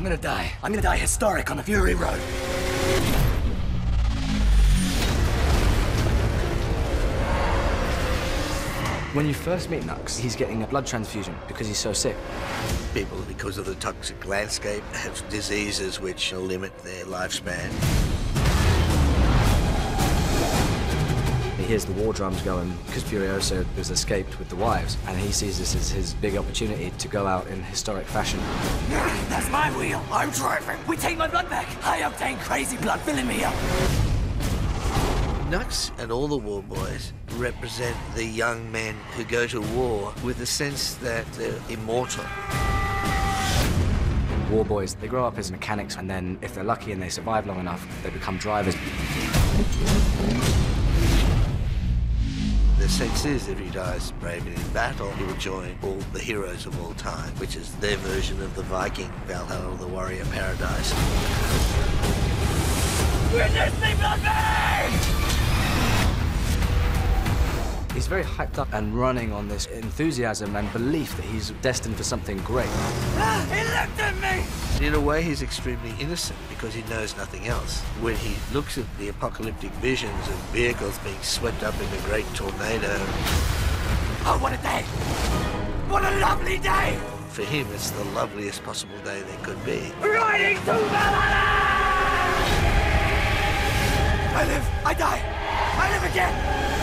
I'm gonna die. I'm gonna die historic on the Fury Road. When you first meet Nux, he's getting a blood transfusion because he's so sick. People, because of the toxic landscape, have diseases which limit their lifespan. He hears the war drums going because Furiosa has escaped with the wives, and he sees this as his big opportunity to go out in historic fashion. That's my wheel. I'm driving. We take my blood back. High-octane crazy blood filling me up. Nux and all the war boys represent the young men who go to war with the sense that they're immortal. War boys, they grow up as mechanics, and then if they're lucky and they survive long enough, they become drivers. The sense is if he dies bravely in battle, he will join all the heroes of all time, which is their version of the Viking Valhalla, the warrior paradise. Witness me, blood! He's very hyped up and running on this enthusiasm and belief that he's destined for something great. He looked at me! In a way, he's extremely innocent because he knows nothing else. When he looks at the apocalyptic visions of vehicles being swept up in a great tornado... Oh, what a day! What a lovely day! For him, it's the loveliest possible day there could be. Riding to Valhalla! I live, I die, I live again!